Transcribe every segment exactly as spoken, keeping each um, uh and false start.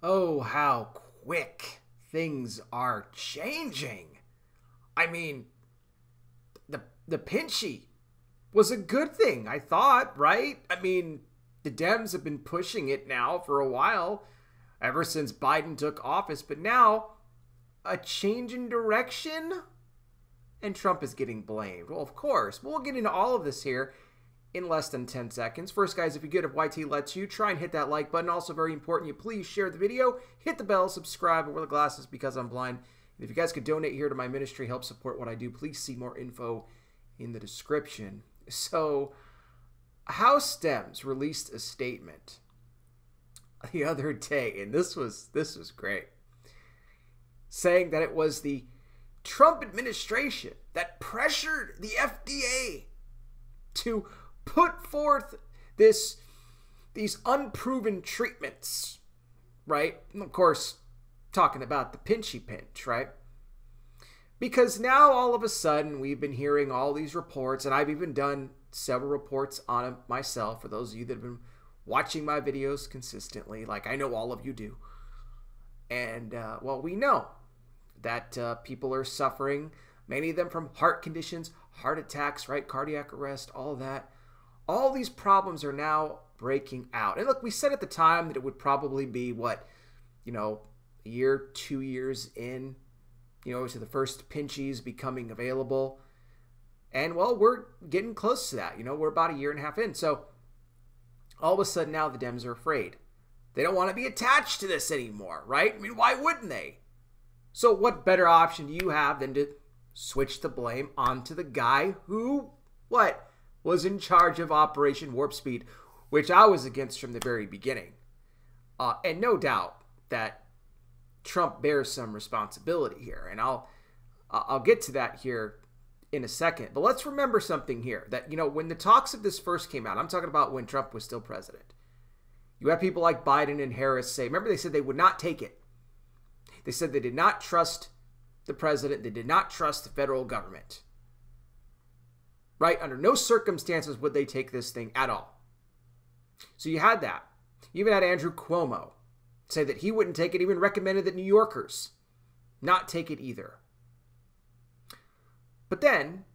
Oh, how quick things are changing. I mean, the the Pinchy was a good thing, I thought, right? I mean, the Dems have been pushing it now for a while, ever since Biden took office, but now a change in direction and Trump is getting blamed. Well, of course, we'll get into all of this here in less than ten seconds. First, guys, if you're good, if Y T lets you, try and hit that like button. Also, very important, you please share the video, hit the bell, subscribe, and wear the glasses because I'm blind. And if you guys could donate here to my ministry, help support what I do, please see more info in the description. So, House Dems released a statement the other day, and this was this was great, saying that it was the Trump administration that pressured the F D A to put forth this these unproven treatments, right? And of course, talking about the Pinchy pinch, right? Because now all of a sudden we've been hearing all these reports, and I've even done several reports on it myself, for those of you that have been watching my videos consistently, like I know all of you do. And, uh, well, we know that uh, people are suffering, many of them from heart conditions, heart attacks, right? Cardiac arrest, all that. All these problems are now breaking out. And look, we said at the time that it would probably be, what, you know, a year, two years in, you know, to the first Pinchies becoming available. And, well, we're getting close to that. You know, we're about a year and a half in. So, all of a sudden now the Dems are afraid. They don't want to be attached to this anymore, right? I mean, why wouldn't they? So what better option do you have than to switch the blame onto the guy who, what, was in charge of Operation Warp Speed, which I was against from the very beginning. Uh, and no doubt that Trump bears some responsibility here. And I'll, I'll get to that here in a second. But let's remember something here, that, you know, when the talks of this first came out, I'm talking about when Trump was still president. You have people like Biden and Harris say, remember they said they would not take it. They said they did not trust the president. They did not trust the federal government. Right? Under no circumstances would they take this thing at all. So you had that. You even had Andrew Cuomo say that he wouldn't take it, even recommended that New Yorkers not take it either. But then,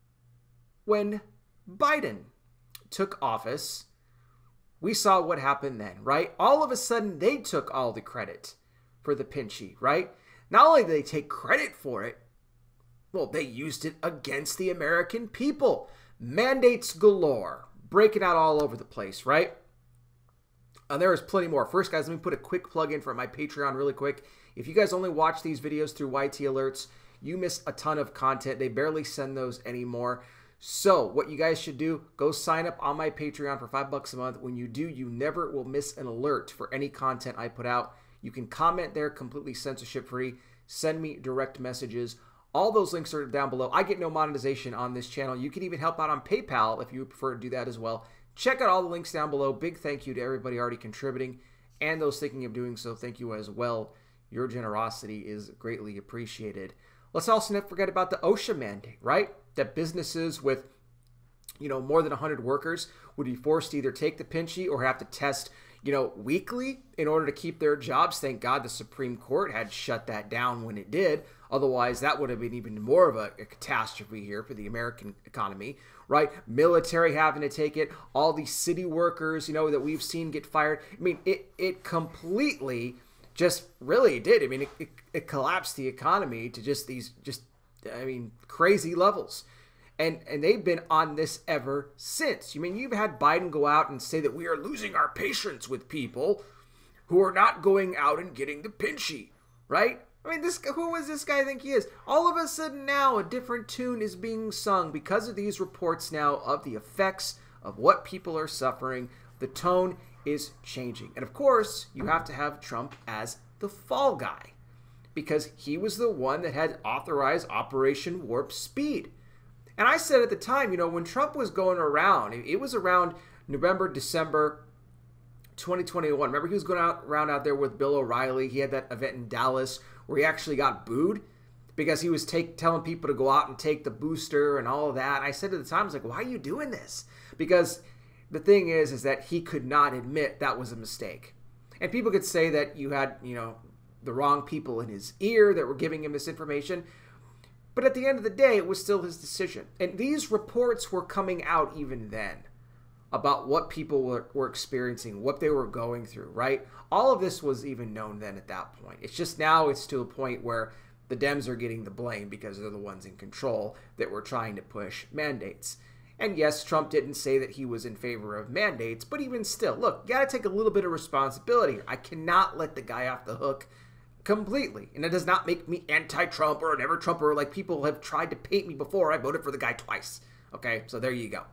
when Biden took office, we saw what happened then, right? All of a sudden, they took all the credit for the Pinchy, right? Not only did they take credit for it, well, they used it against the American people. Mandates galore, breaking out all over the place, right? And there is plenty more. First, guys, let me put a quick plug in for my Patreon really quick. If you guys only watch these videos through Y T Alerts, you miss a ton of content. They barely send those anymore. So what you guys should do, go sign up on my Patreon for five bucks a month. When you do, you never will miss an alert for any content I put out. You can comment there completely censorship free. Send me direct messages. All those links are down below. I get no monetization on this channel. You can even help out on PayPal if you prefer to do that as well. Check out all the links down below. Big thank you to everybody already contributing and those thinking of doing so. Thank you as well. Your generosity is greatly appreciated. Let's also not forget about the OSHA mandate, right? That businesses with, you know, more than one hundred workers would be forced to either take the Pinchy or have to test, you know, weekly in order to keep their jobs. Thank God the Supreme Court had shut that down when it did. Otherwise, that would have been even more of a, a catastrophe here for the American economy, right? Military having to take it, all these city workers, you know, that we've seen get fired. I mean, it, it completely just really did. I mean, it, it, it collapsed the economy to just these, just, I mean, crazy levels. And and they've been on this ever since. You mean, you've had Biden go out and say that we are losing our patience with people who are not going out and getting the Pinchy, right? I mean, this who does this guy think he is? All of a sudden now a different tune is being sung because of these reports now of the effects of what people are suffering. The tone is changing. And of course, you have to have Trump as the fall guy because he was the one that had authorized Operation Warp Speed. And I said at the time, you know, when Trump was going around, it was around November, December twenty twenty-one. Remember, he was going out around out there with Bill O'Reilly. He had that event in Dallas where he actually got booed because he was take, telling people to go out and take the booster and all of that. And I said at the time, I was like, why are you doing this? Because the thing is, is that he could not admit that was a mistake. And people could say that you had, you know, the wrong people in his ear that were giving him this information. But at the end of the day, it was still his decision. And these reports were coming out even then about what people were, were experiencing, what they were going through, right? All of this was even known then at that point. It's just now it's to a point where the Dems are getting the blame because they're the ones in control that were trying to push mandates. And yes, Trump didn't say that he was in favor of mandates, but even still, look, you got to take a little bit of responsibility. I cannot let the guy off the hook completely. And it does not make me anti-Trump or an ever-Trumper like people have tried to paint me before. I voted for the guy twice. Okay, so there you go.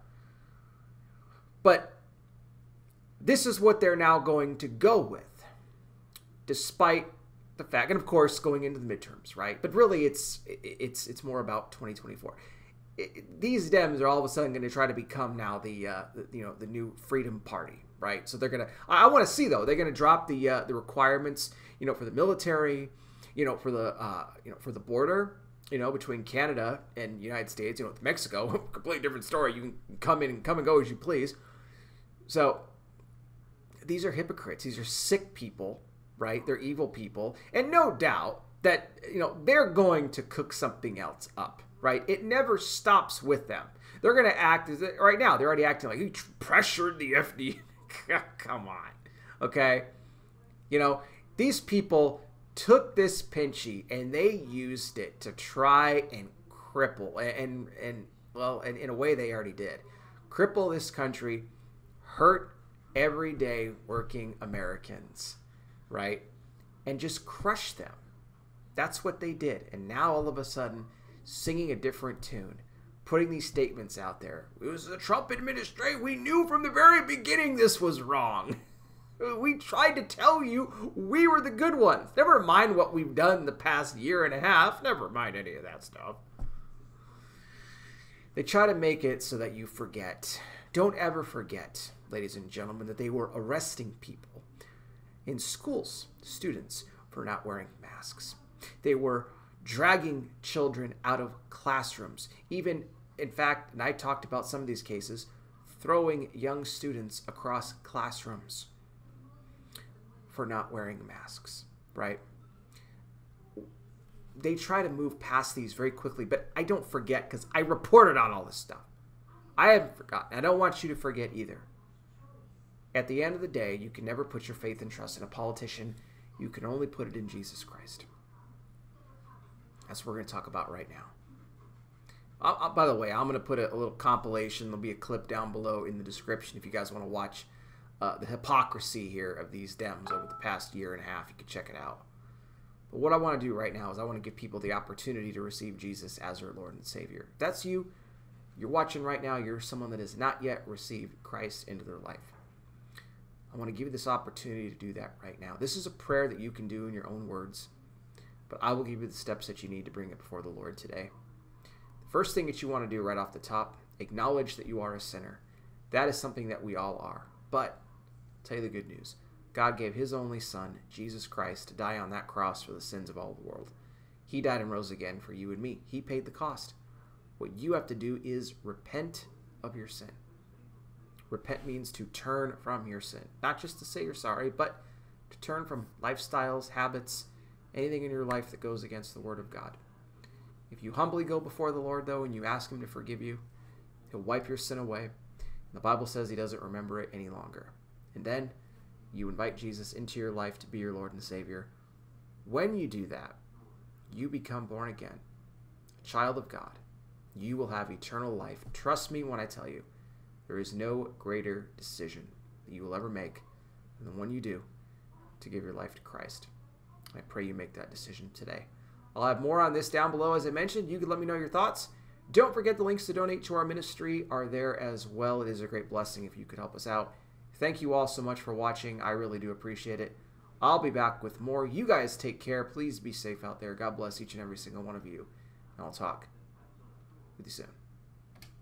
But this is what they're now going to go with, despite the fact, and of course, going into the midterms, right? But really, it's it's it's more about twenty twenty-four. It, these Dems are all of a sudden going to try to become now the, uh, the you know the new Freedom Party, right? So they're gonna. I, I want to see though. They're gonna drop the uh, the requirements, you know, for the military, you know, for the uh, you know for the border, you know, between Canada and the United States, you know, with Mexico, completely different story. You can come in and come and go as you please. So these are hypocrites. These are sick people, right? They're evil people, and no doubt that you know they're going to cook something else up. Right? It never stops with them. They're going to act as right now. They're already acting like you pressured the F D A. Come on. Okay? You know, these people took this Pinchy and they used it to try and cripple and, and well, and in a way they already did. Cripple this country, hurt everyday working Americans, right? And just crush them. That's what they did. And now all of a sudden, singing a different tune, putting these statements out there. It was the Trump administration. We knew from the very beginning this was wrong. We tried to tell you we were the good ones. Never mind what we've done the past year and a half. Never mind any of that stuff. They try to make it so that you forget. Don't ever forget, ladies and gentlemen, that they were arresting people in schools, students, for not wearing masks. They were dragging children out of classrooms. Even, in fact, and I talked about some of these cases, throwing young students across classrooms for not wearing masks, right? They try to move past these very quickly, but I don't forget because I reported on all this stuff. I haven't forgotten. I don't want you to forget either. At the end of the day, you can never put your faith and trust in a politician. You can only put it in Jesus Christ. That's what we're going to talk about right now. I'll, I'll, by the way, I'm going to put a, a little compilation. There'll be a clip down below in the description if you guys want to watch uh, the hypocrisy here of these Dems over the past year and a half. You can check it out. But what I want to do right now is I want to give people the opportunity to receive Jesus as their Lord and Savior. If that's you, you're watching right now, you're someone that has not yet received Christ into their life. I want to give you this opportunity to do that right now. This is a prayer that you can do in your own words. But I will give you the steps that you need to bring it before the Lord today. The first thing that you want to do right off the top, acknowledge that you are a sinner. That is something that we all are. But, I'll tell you the good news. God gave his only son, Jesus Christ, to die on that cross for the sins of all the world. He died and rose again for you and me. He paid the cost. What you have to do is repent of your sin. Repent means to turn from your sin. Not just to say you're sorry, but to turn from lifestyles, habits, anything in your life that goes against the Word of God. If you humbly go before the Lord, though, and you ask him to forgive you, he'll wipe your sin away. And the Bible says he doesn't remember it any longer. And then you invite Jesus into your life to be your Lord and Savior. When you do that, you become born again, a child of God. You will have eternal life. Trust me when I tell you, there is no greater decision that you will ever make than the one you do to give your life to Christ. I pray you make that decision today. I'll have more on this down below. As I mentioned, you can let me know your thoughts. Don't forget the links to donate to our ministry are there as well. It is a great blessing if you could help us out. Thank you all so much for watching. I really do appreciate it. I'll be back with more. You guys take care. Please be safe out there. God bless each and every single one of you. And I'll talk with you soon.